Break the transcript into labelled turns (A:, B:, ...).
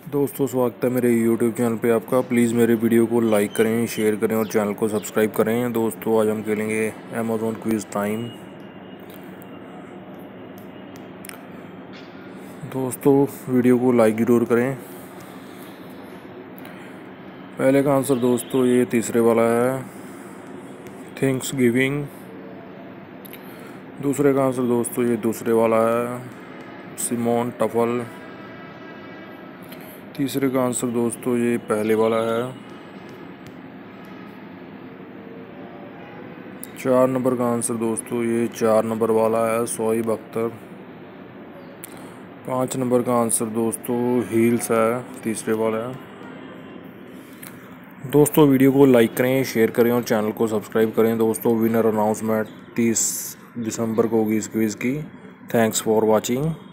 A: दोस्तों स्वागत है मेरे YouTube चैनल पे आपका। प्लीज़ मेरे वीडियो को लाइक करें, शेयर करें और चैनल को सब्सक्राइब करें। दोस्तों आज हम खेलेंगे अमेज़न क्विज़ टाइम। दोस्तों वीडियो को लाइक ज़रूर करें। पहले का आंसर दोस्तों ये तीसरे वाला है, थैंक्स गिविंग। दूसरे का आंसर दोस्तों ये दूसरे वाला है, सिमोन टफल। तीसरे का आंसर दोस्तों ये पहले वाला है। 4 नंबर का आंसर दोस्तों ये 4 नंबर वाला है, शोएब अख्तर। 5 नंबर का आंसर दोस्तों हील्स है, तीसरे वाला है। दोस्तों वीडियो को लाइक करें, शेयर करें और चैनल को सब्सक्राइब करें। दोस्तों विनर अनाउंसमेंट 30 दिसंबर को होगी इस क्विज़ की। Thanks for watching.